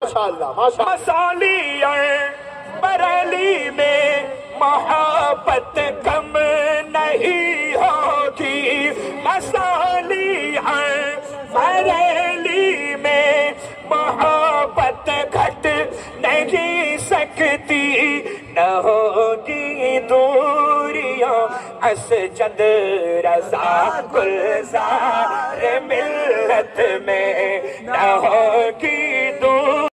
मसालिया बरेली में मोहब्बत कम नहीं होगी। मसालिया बरेली में मोहब्बत घट नहीं सकती। न होगी दूरियों असजद रज़ा गुलज़ार मिल्लत में। न होगी दूर